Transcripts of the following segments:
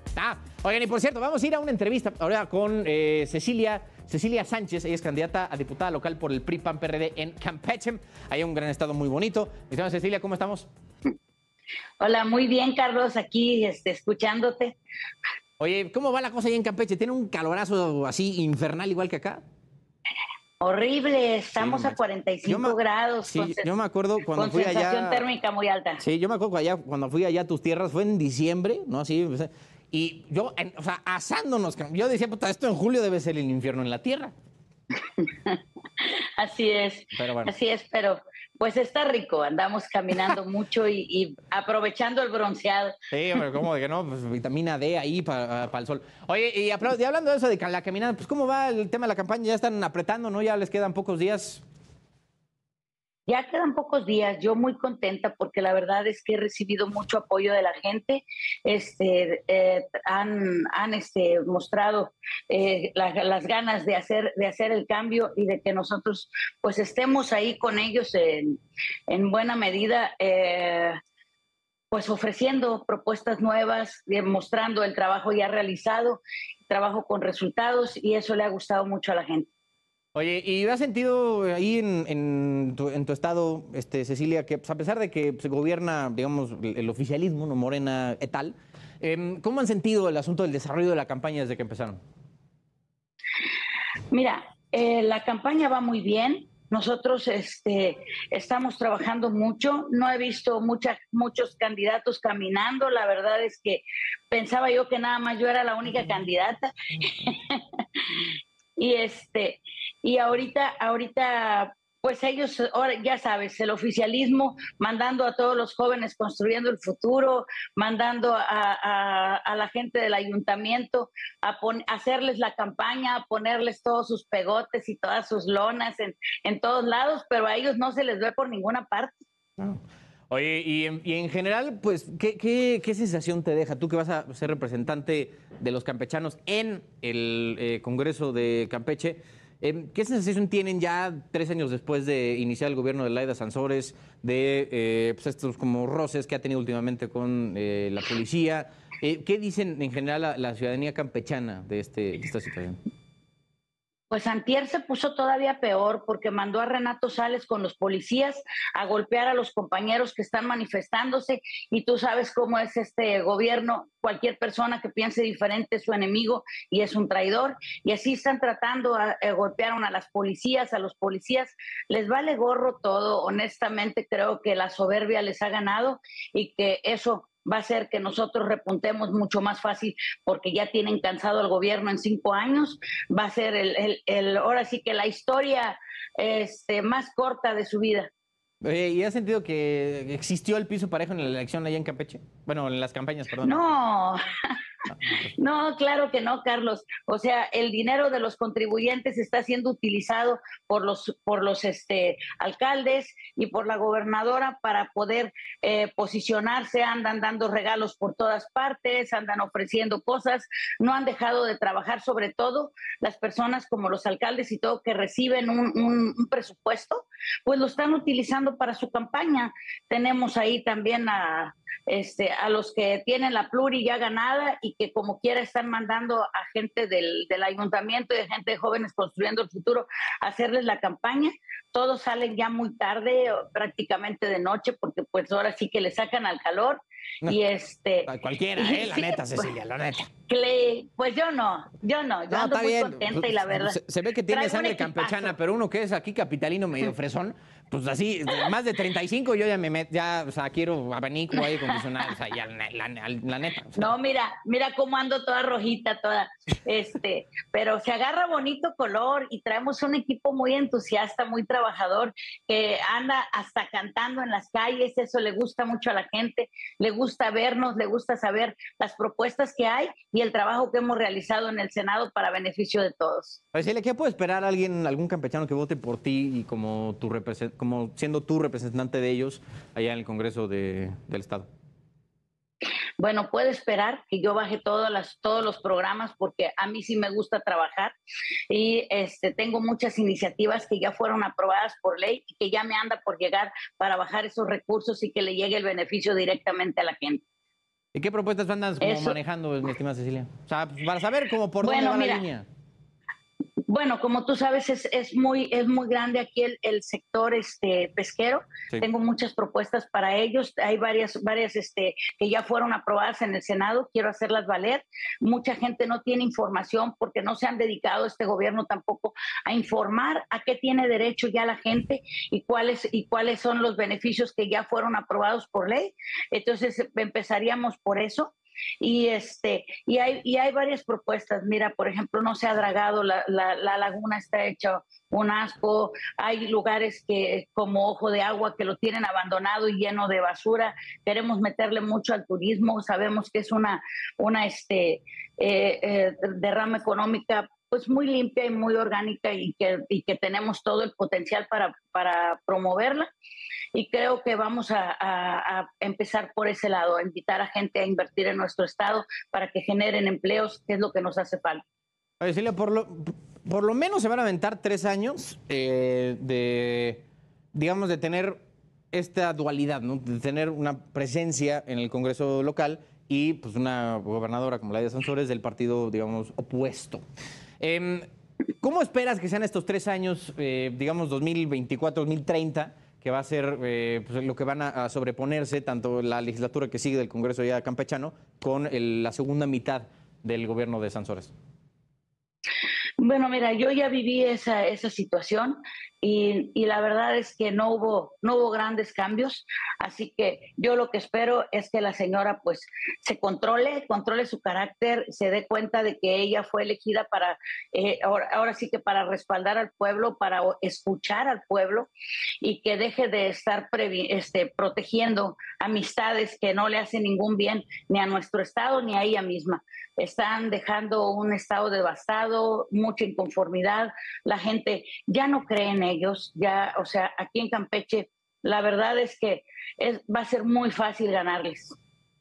Oigan, y por cierto, vamos a ir a una entrevista ahora con Cecilia Sánchez. Ella es candidata a diputada local por el PRI-PAN-PRD en Campeche. Hay un gran estado muy bonito. Mi estimada Cecilia, ¿cómo estamos? Hola, muy bien, Carlos, aquí escuchándote. Oye, ¿cómo va la cosa ahí en Campeche? ¿Tiene un calorazo así infernal igual que acá? Horrible, Sí, no estamos a manches. 45 grados Sí, yo me acuerdo cuando con fui sensación allá. térmica muy alta. Sí, yo me acuerdo cuando fui allá a tus tierras, fue en diciembre, ¿no? Así, o sea, y yo, o sea, asándonos. Yo decía, puta, esto en julio debe ser el infierno en la tierra. Pero bueno. Así es, pero pues está rico, andamos caminando mucho y aprovechando el bronceado. Sí, hombre, ¿cómo de que no? Pues vitamina D ahí para el sol. Oye, y hablando de eso de la caminada, pues ¿cómo va el tema de la campaña? Ya están apretando, ¿no? Ya les quedan pocos días. Ya quedan pocos días, yo muy contenta porque la verdad es que he recibido mucho apoyo de la gente. Han mostrado las ganas de hacer el cambio y de que nosotros pues estemos ahí con ellos en buena medida, pues ofreciendo propuestas nuevas, mostrando el trabajo ya realizado, trabajo con resultados, y eso le ha gustado mucho a la gente. Oye, ¿y has sentido ahí en tu estado, Cecilia, que pues, a pesar de que se gobierna, digamos, el oficialismo, no Morena et al, ¿cómo han sentido el asunto del desarrollo de la campaña desde que empezaron? Mira, la campaña va muy bien. Nosotros estamos trabajando mucho. No he visto muchos candidatos caminando. La verdad es que pensaba yo que nada más yo era la única candidata. Y y ahorita, pues ellos, ahora ya sabes, el oficialismo mandando a todos los jóvenes construyendo el futuro, mandando a la gente del ayuntamiento a hacerles la campaña, a ponerles todos sus pegotes y todas sus lonas en todos lados, pero a ellos no se les ve por ninguna parte. Ah. Oye, y en general, pues, ¿qué sensación te deja? Tú que vas a ser representante de los campechanos en el Congreso de Campeche, ¿qué sensación tienen ya 3 años después de iniciar el gobierno de Laida Sansores, de pues estos como roces que ha tenido últimamente con la policía? ¿Qué dicen en general la ciudadanía campechana de esta situación? Pues antier se puso todavía peor porque mandó a Renato Sales con los policías a golpear a los compañeros que están manifestándose, y tú sabes cómo es este gobierno: cualquier persona que piense diferente es su enemigo y es un traidor, y así están tratando, golpearon a las policías, a los policías les vale gorro todo. Honestamente creo que la soberbia les ha ganado y que eso va a hacer que nosotros repuntemos mucho más fácil, porque ya tienen cansado el gobierno en 5 años. Va a ser ahora sí que la historia más corta de su vida. ¿Y has sentido que existió el piso parejo en la elección allá en Campeche? Bueno, en las campañas, perdón. No, Pues, no, claro que no, Carlos. O sea, el dinero de los contribuyentes está siendo utilizado por los alcaldes y por la gobernadora para poder posicionarse. Andan dando regalos por todas partes, andan ofreciendo cosas, no han dejado de trabajar, sobre todo las personas como los alcaldes y todo, que reciben un presupuesto, pues lo están utilizando para su campaña. Tenemos ahí también a los que tienen la pluri ya ganada y que como quiera están mandando a gente del ayuntamiento y de gente de jóvenes construyendo el futuro a hacerles la campaña. Todos salen ya muy tarde, prácticamente de noche, porque pues ahora sí que le sacan al calor. no, Y cualquiera, y la sí, neta, pues, Cecilia, la neta. pues yo yo No, ando está muy bien. contenta, y la Pues, verdad, se ve que tiene traigo un sangre campechana, equipazo. pero uno que es aquí capitalino medio fresón, pues así, más de 35 yo ya ya, o sea, quiero abanico, aire acondicionado, o sea, ya la neta. O sea. No, mira cómo ando toda rojita, pero se agarra bonito color, y traemos un equipo muy entusiasta, muy trabajador, que anda hasta cantando en las calles. Eso le gusta mucho a la gente, le gusta vernos, le gusta saber las propuestas que hay y el trabajo que hemos realizado en el Senado para beneficio de todos. Cecilia, ¿qué puede esperar alguien, algún campechano que vote por ti y como, como siendo tú representante de ellos allá en el Congreso del Estado? Bueno, puede esperar que yo baje todos los programas, porque a mí sí me gusta trabajar, y tengo muchas iniciativas que ya fueron aprobadas por ley y que ya me anda por llegar para bajar esos recursos y que le llegue el beneficio directamente a la gente. ¿Y qué propuestas andas como manejando, mi estimada Cecilia? O sea, para saber cómo por dónde va la línea. Bueno, como tú sabes, es muy grande aquí el sector pesquero. Sí. Tengo muchas propuestas para ellos. Hay varias que ya fueron aprobadas en el Senado. Quiero hacerlas valer. Mucha gente no tiene información porque no se han dedicado este gobierno tampoco a informar a qué tiene derecho ya la gente y cuáles son los beneficios que ya fueron aprobados por ley. Entonces, empezaríamos por eso. Y hay varias propuestas. Mira, por ejemplo, no se ha dragado, la laguna está hecha un asco. Hay lugares que como Ojo de Agua que lo tienen abandonado y lleno de basura. Queremos meterle mucho al turismo. Sabemos que es una derrama económica pues muy limpia y muy orgánica y que tenemos todo el potencial para promoverla. Y creo que vamos a empezar por ese lado, a invitar a gente a invertir en nuestro estado para que generen empleos, que es lo que nos hace falta. Oye, Celia, por lo menos se van a aventar 3 años de tener esta dualidad, ¿no? De tener una presencia en el Congreso local y pues una gobernadora como Laida Sansores del partido, digamos, opuesto. ¿Cómo esperas que sean estos 3 años, 2024, 2030? Que va a ser pues lo que van a sobreponerse tanto la legislatura que sigue del Congreso ya campechano con la segunda mitad del gobierno de Sansores. Bueno, mira, yo ya viví esa situación y la verdad es que no hubo grandes cambios, así que yo lo que espero es que la señora pues se controle su carácter, se dé cuenta de que ella fue elegida para, ahora sí que para respaldar al pueblo, para escuchar al pueblo y que deje de estar protegiendo amistades que no le hacen ningún bien ni a nuestro estado ni a ella misma. Están dejando un estado devastado, mucha inconformidad, la gente ya no cree en ellos, ya, o sea, aquí en Campeche la verdad es que va a ser muy fácil ganarles.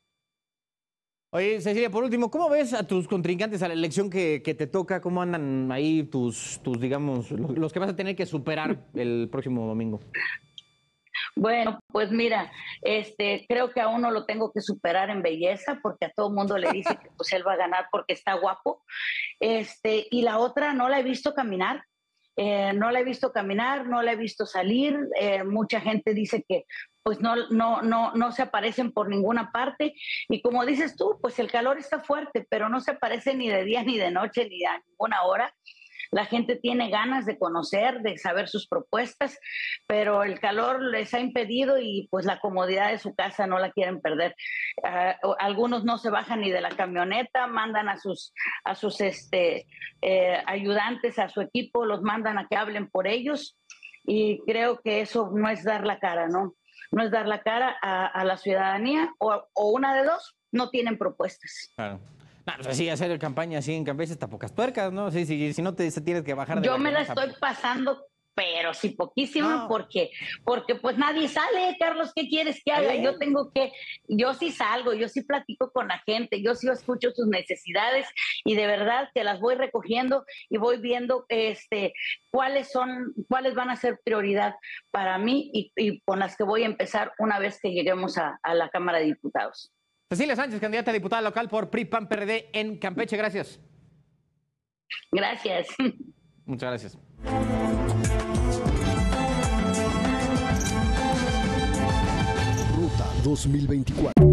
Oye, Cecilia, por último, ¿cómo ves a tus contrincantes a la elección que te toca? ¿Cómo andan ahí tus digamos, los que vas a tener que superar el próximo domingo? Bueno, pues mira, creo que a uno lo tengo que superar en belleza porque a todo mundo le dice que pues él va a ganar porque está guapo. Y la otra no la he visto caminar. No la he visto caminar, no la he visto salir. Mucha gente dice que pues no se aparecen por ninguna parte. Y como dices tú, pues el calor está fuerte, pero no se aparece ni de día ni de noche ni a ninguna hora. La gente tiene ganas de conocer, de saber sus propuestas, pero el calor les ha impedido y pues la comodidad de su casa no la quieren perder. Algunos no se bajan ni de la camioneta, mandan a sus ayudantes, a su equipo, los mandan a que hablen por ellos y creo que eso no es dar la cara, ¿no? No es dar la cara a la ciudadanía o una de dos, no tienen propuestas. Claro. No, pues así hacer campaña así en Campeche está pocas tuercas, ¿no? Sí, si no te tienes que bajar de yo me la estoy pasando, pero sí poquísima, no. porque pues nadie sale, Carlos, ¿qué quieres que haga? Yo sí salgo, yo sí platico con la gente, yo sí escucho sus necesidades y de verdad que las voy recogiendo y voy viendo cuáles van a ser prioridad para mí y con las que voy a empezar una vez que lleguemos a la Cámara de Diputados. Cecilia Sánchez, candidata a diputada local por PRI-PAN-PRD en Campeche. Gracias. Gracias. Muchas gracias. Ruta 2024.